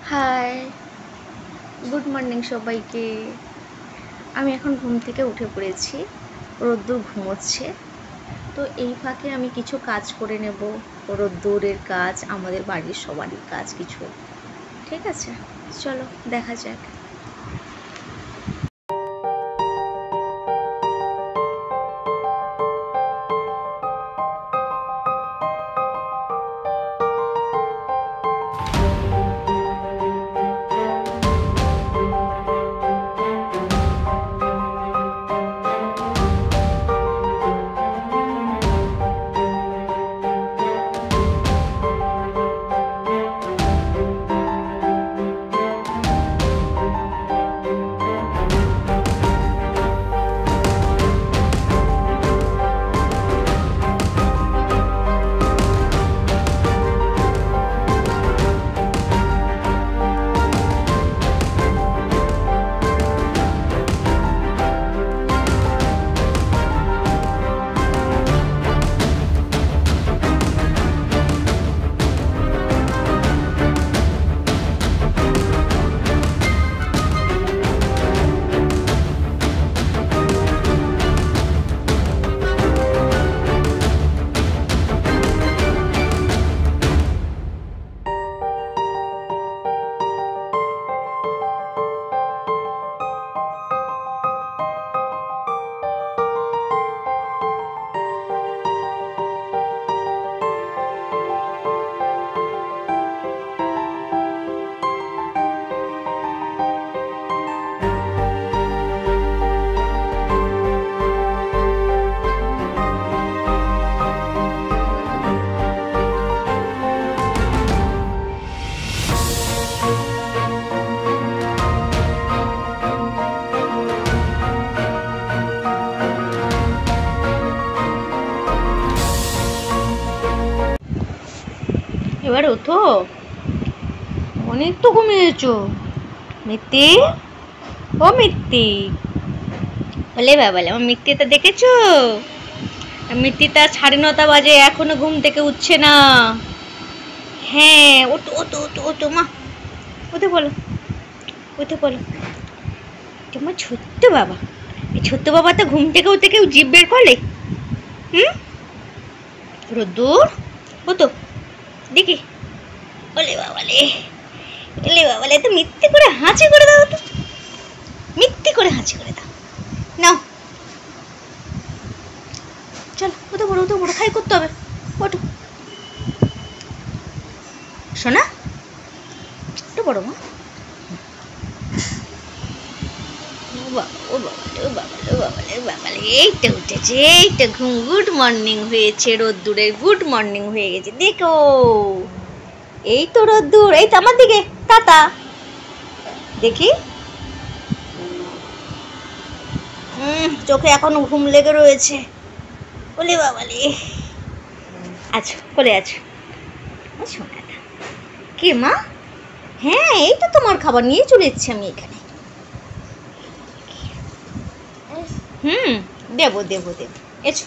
High, good morning সবাইকে। আমি এখন ঘুম থেকে উঠে পড়েছি। রোদ্দুর ঘুমোচ্ছে, তো এই ফাঁকে আমি কিছু কাজ করে নেব। রোদ্দুরের কাজ, আমাদের বাড়ির সবারই কাজ কিছু। ঠিক আছে, চলো দেখা যাক। এবার ওঠো, অনেক তো ঘুমিয়েছো। মিত্তি, ও মিত্তি, বলে বাবালে আমার মিত্তিটা দেখেছো? মিত্তিটা 9:30 বাজে, এখনো ঘুম থেকে উঠছে না। হ্যাঁ, ওঠো ওঠো ওঠো ওঠো মা, উঠে বলো, উঠে বলো। তোমার ছোট্ট বাবা, এই ছোট্ট বাবা তো ঘুম থেকে উঠে কেউ জিভ বের করলে? হুম, রোদ্দুর ওতো দেখি। ওলে বাবালে, ওলে বাবালে, তো মিথ্যে করে হাঁচি করে দাও, তো মিথ্যে করে হাঁচি করে দাও। নাও চল, ওতো বড় ওতো বড়, খাই করতে হবে। ওঠো শোনা, একটু বড় মা। ও বাবালে, ও বাবালে, ও বাবালে, ও বাবালে, এই তো উঠেছে, এই তো ঘুম। গুড মর্নিং হয়েছে রোদ্দুরের, গুড মর্নিং হয়ে গেছে। দেখো, এই তো রোদ্দুর, এই তো আমার দিকে টাটা দেখি। চোখে এখনো ঘুম লেগে রয়েছে। ওলে বাবালে, আছো কোলে আছো শোনাটা। কে মা? হ্যাঁ, এই তো তোমার খাবার নিয়ে চলে এসেছি আমি এখানে। দেবো দেবো দেবো, এসো।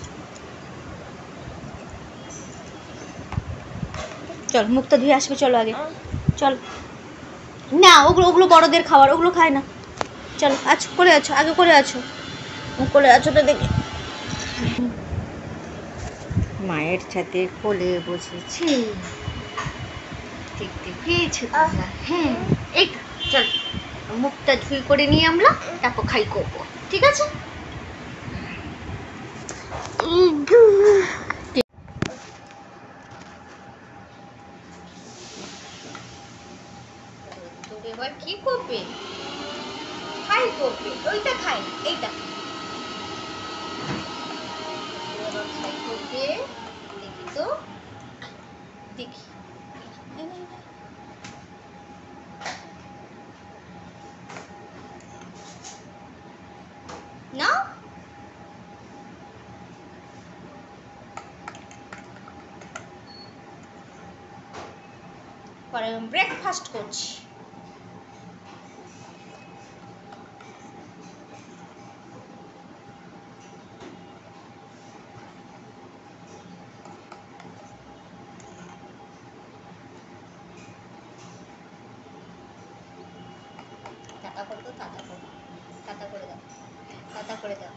চল, মুখটা ধুয়ে আসবে, চলো আগে চল। না, ওগুলো ওগুলো বড়দের খাবার, ওগুলো খায় না। চলো, আছো করে আছো, আগে করে আছো, করে আছো তো দেখি। মায়ের সাথে কোলে বসেছি, দেখতে পেয়েছো তোমরা? হ্যাঁ, এই চল, মুখটা ধুই করে নিয়ে আমরা তারপর খাই করবো, ঠিক আছে? এবার কি করবে? খাই করবে, ওইটা খাই না, এইটা খাই করবে। দেখি তো, দেখি না। পরে ব্রেকফাস্ট করছি। তাতা করে দাও, তাতা করে দাও, তাতা করে দাও, তাতা করে দাও।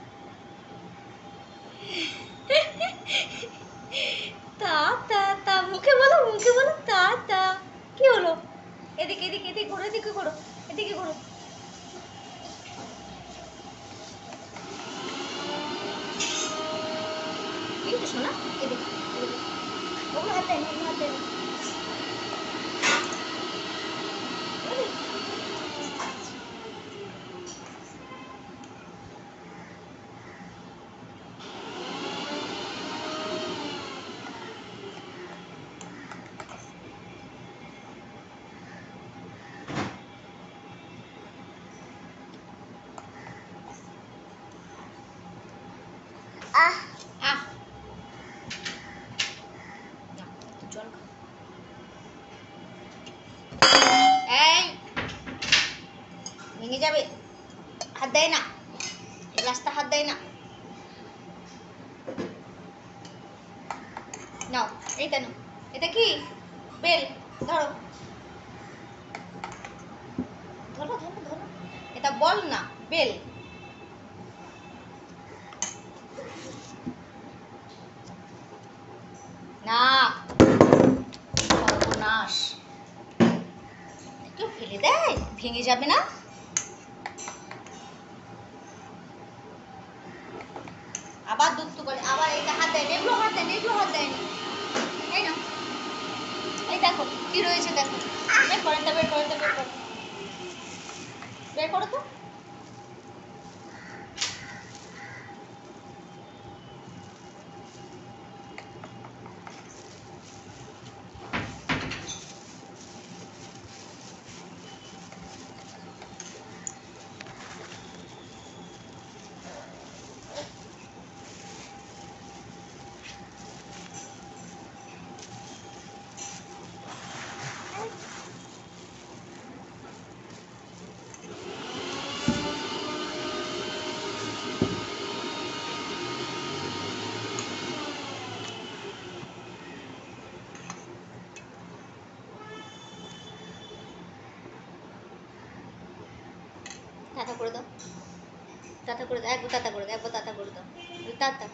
তাতা তা মুখে বলো, মুখে বলো তাতা। কি হলো? এদিকে এদিকে এদিকে ঘোরো, এদিকে ঘোরো, এদিকে ঘোরো। এই তো শোনা, এদিকে ওগুলো হাত দেয় না, ওগুলো হাত দেয় না। আহ আহ জল খাও। এই ভেঙে যাবে, হাত দেয় না, গ্লাসটা হাত দেয় না। নাও এইটা নাও, এটা কি বেল? ধরো ধরো ধরো ধরো, এটা বল না, বেল। না, সর্বনাশ, কেউ ফেলে দেয়, ভেঙে যাবে না। আবার দুঃখ করে, আবার এটা হাত দেয়, এগুলো হাত দেয়, এগুলো হাত দেয়নি। এই না, এই দেখো কি রয়েছে, দেখো। বের করো, এটা বের করো, এটা বের করো, বের করো তো। তাতা করে দাও, তাতা করে দাও, একবার তাতা করে দাও, একবার তাতা করে দাও, তাতা।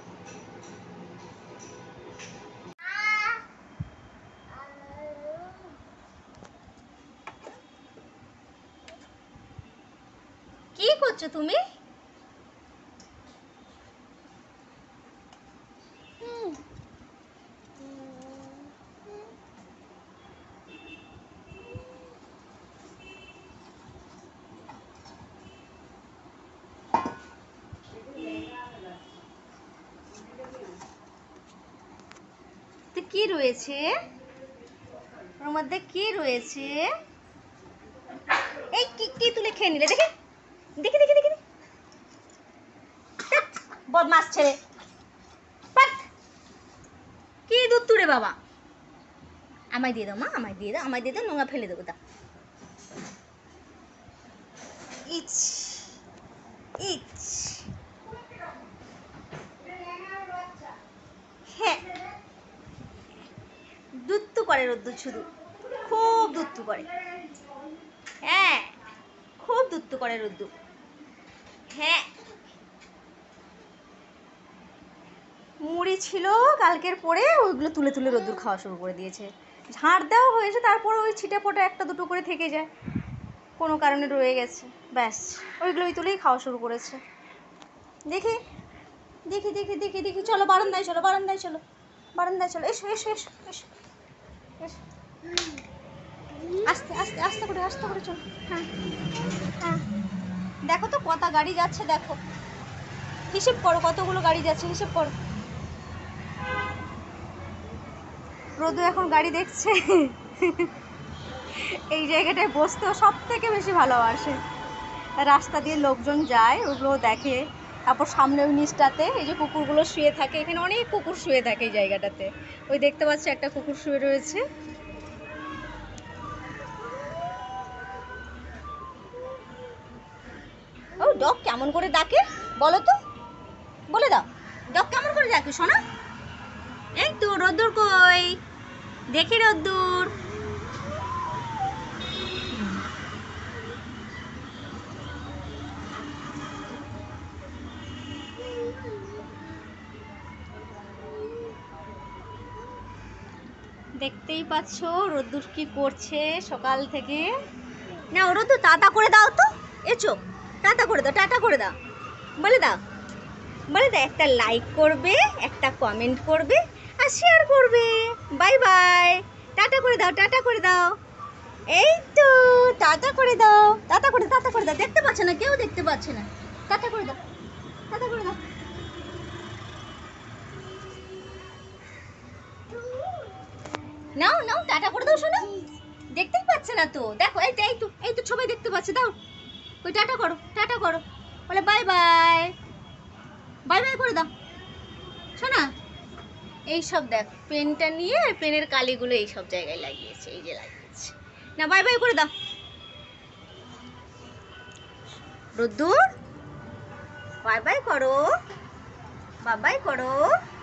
কি করছো তুমি? কি রয়েছে ওর মধ্যে? কি রয়েছে? এই কি কি তুলে খেয়ে নিলে? দেখে দেখি দেখি দেখি, বদমাস ছেলে, কি দুধ তুলে বাবা। আমায় দিয়ে দাও মা, আমায় দিয়ে দাও, আমায় দিয়ে দাও, নোংরা ফেলে দেবো। দা ইচ ইচ, হ্যাঁ দুত্তু করে রোদ্দুর, শুধু খুব দুত্তু করে। হ্যাঁ খুব দুত্তু করে রোদ্দুর। হ্যাঁ মুড়ি ছিল কালকের পরে, ওইগুলো তুলে তুলে রোদ্দুর খাওয়া শুরু করে দিয়েছে। ঝাড় দেওয়া হয়েছে, তারপর ওই ছিটে ফোটা একটা দুটো করে থেকে যায়, কোনো কারণে রয়ে গেছে, ব্যাস ওইগুলোই তুলেই খাওয়া শুরু করেছে। দেখি দেখি দেখি দেখি দেখি, চলো বারান্দায় চলো, বারান্দায় চলো, বারান্দায় চলো, এসো এসো এসো এসো এসো, আস্তে আস্তে আস্তে করে, আস্তে করে চলো। হ্যাঁ হ্যাঁ, দেখো তো কত গাড়ি যাচ্ছে, দেখো হিসেব করো কতগুলো গাড়ি যাচ্ছে, হিসেব করো। রোদু এখন গাড়ি দেখছে। এই জায়গাটায় বসতেও সব থেকে বেশি ভালোবাসে। রাস্তা দিয়ে লোকজন যায়, ওগুলো দেখে। তারপর সামনে ওই নিচটাতে এই যে কুকুরগুলো শুয়ে থাকে, এখানে অনেক কুকুর শুয়ে থাকে এই জায়গাটাতে। ওই দেখতে পাচ্ছি একটা কুকুর শুয়ে রয়েছে। ও ডগ কেমন করে ডাকে বলো তো, বলে দাও, ডগ কেমন করে ডাকে শোনা? এই তো রোদ্দুর কই, দেখি রোদ্দুর। দেখতেই পাচ্ছ রোদ্দুর কি করছে সকাল থেকে। না রোদ্দুর টাটা করে দাও তো, এসো টাটা করে দাও, টাটা করে দাও, বলে দাও, বলে দাও একটা লাইক করবে, একটা কমেন্ট করবে আর শেয়ার করবে। বাই বাই, টাটা করে দাও, টাটা করে দাও। এই তো টাটা করে দাও, টাটা করে দাও, টাটা করে দাও। দেখতে পাচ্ছে না, কেউ দেখতে পাচ্ছে না। টাটা করে দাও, টাটা করে দাও। নাও নাও টাটা করে দাও শোনো, দেখতেই পাচ্ছে না তো। দেখো এই তো এই তো এই তো সবাই দেখতে পাচ্ছে, দাও ওই টাটা করো, টাটা করো, বলে বাই বাই, বাই বাই করে দাও শোনা। এই সব দেখ পেনটা নিয়ে পেনের কালিগুলো এই সব জায়গায় লাগিয়েছে, এই যে লাগিয়েছে। না বাই বাই করে দাও রোদ্দুর, বাই বাই করো, বাই বাই করো।